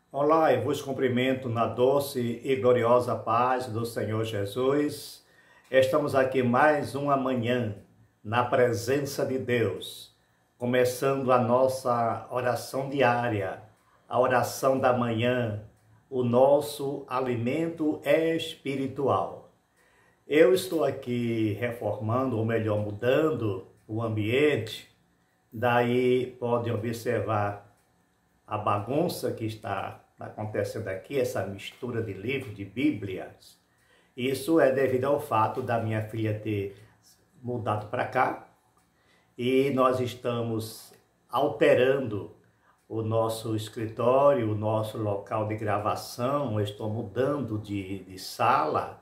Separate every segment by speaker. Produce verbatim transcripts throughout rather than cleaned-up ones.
Speaker 1: Olá, eu vos cumprimento na doce e gloriosa paz do Senhor Jesus. Estamos aqui mais uma manhã na presença de Deus, começando a nossa oração diária, a oração da manhã, o nosso alimento espiritual. Eu estou aqui reformando, ou melhor, mudando o ambiente, daí podem observar a bagunça que está acontecendo aqui, essa mistura de livros, de Bíblias. Isso é devido ao fato da minha filha ter mudado para cá e nós estamos alterando o nosso escritório, o nosso local de gravação. Eu estou mudando de, de sala,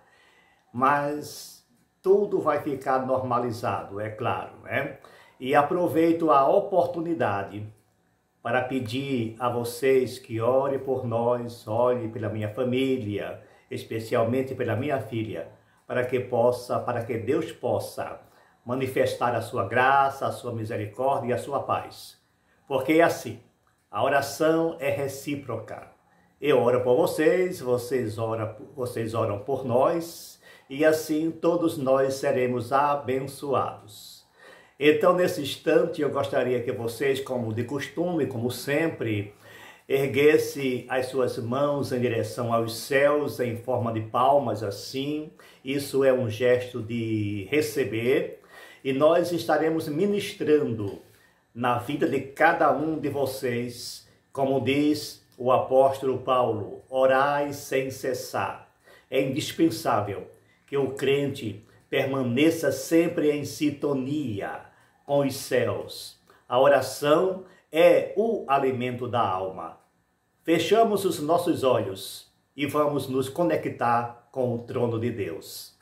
Speaker 1: mas tudo vai ficar normalizado, é claro, né? E aproveito a oportunidade para pedir a vocês que orem por nós, orem pela minha família, especialmente pela minha filha, para que possa, para que Deus possa manifestar a sua graça, a sua misericórdia e a sua paz. Porque é assim, a oração é recíproca. Eu oro por vocês, vocês oram, vocês oram por nós, e assim todos nós seremos abençoados. Então, nesse instante, eu gostaria que vocês, como de costume, como sempre, erguessem as suas mãos em direção aos céus, em forma de palmas, assim. Isso é um gesto de receber. E nós estaremos ministrando na vida de cada um de vocês, como diz o apóstolo Paulo, orai sem cessar. É indispensável que o crente permaneça sempre em sintonia com os céus. A oração é o alimento da alma. Fechamos os nossos olhos e vamos nos conectar com o trono de Deus.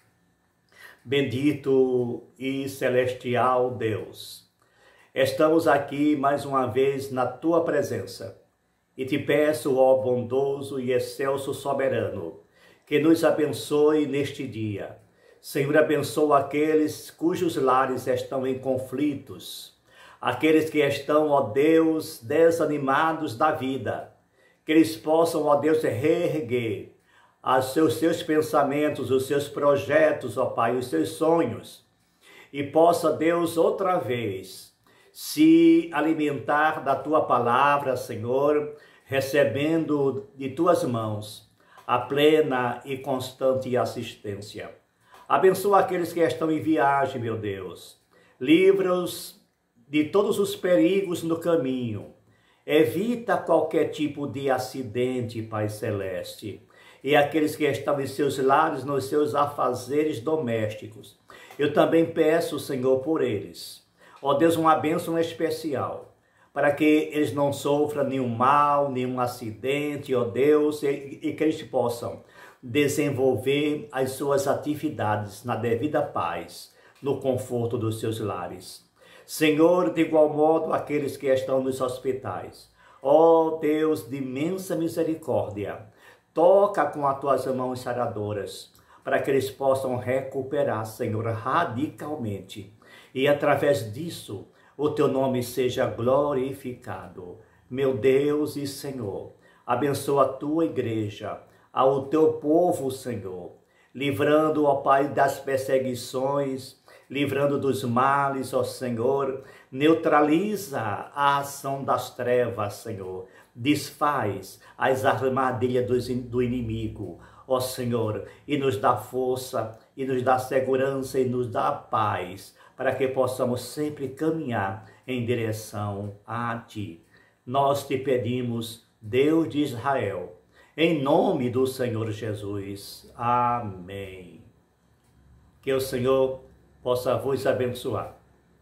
Speaker 1: Bendito e celestial Deus, estamos aqui mais uma vez na tua presença e te peço, ó bondoso e excelso soberano, que nos abençoe neste dia. Senhor, abençoa aqueles cujos lares estão em conflitos, aqueles que estão, ó Deus, desanimados da vida, que eles possam, ó Deus, reerguer os seus, seus pensamentos, os seus projetos, ó Pai, os seus sonhos, e possa, Deus, outra vez se alimentar da Tua palavra, Senhor, recebendo de Tuas mãos a plena e constante assistência. Abençoa aqueles que estão em viagem, meu Deus. Livra-os de todos os perigos no caminho. Evita qualquer tipo de acidente, Pai Celeste. E aqueles que estão em seus lares, nos seus afazeres domésticos. Eu também peço, Senhor, por eles. Ó Deus, uma bênção especial, para que eles não sofram nenhum mal, nenhum acidente, ó Deus, e, e que eles possam desenvolver as suas atividades na devida paz, no conforto dos seus lares. Senhor, de igual modo, aqueles que estão nos hospitais, ó Deus de imensa misericórdia, toca com as tuas mãos saradoras, para que eles possam recuperar, Senhor, radicalmente, e através disso, o teu nome seja glorificado. Meu Deus e Senhor, abençoa a tua igreja, ao teu povo, Senhor, livrando, ó Pai, das perseguições, livrando dos males, ó Senhor, neutraliza a ação das trevas, Senhor, desfaz as armadilhas do inimigo, ó Senhor, e nos dá força, e nos dá segurança, e nos dá paz, para que possamos sempre caminhar em direção a Ti. Nós te pedimos, Deus de Israel, em nome do Senhor Jesus. Amém. Que o Senhor possa vos abençoar.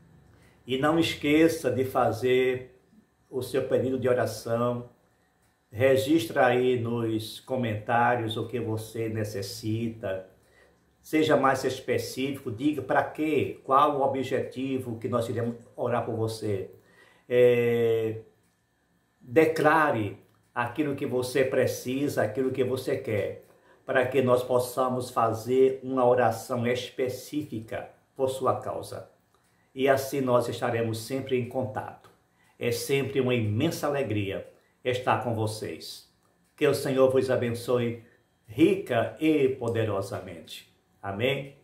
Speaker 1: E não esqueça de fazer o seu pedido de oração. Registra aí nos comentários o que você necessita. Seja mais específico, diga para quê, qual o objetivo que nós iremos orar por você. É, declare aquilo que você precisa, aquilo que você quer, para que nós possamos fazer uma oração específica por sua causa. E assim nós estaremos sempre em contato. É sempre uma imensa alegria estar com vocês. Que o Senhor vos abençoe rica e poderosamente. Amém?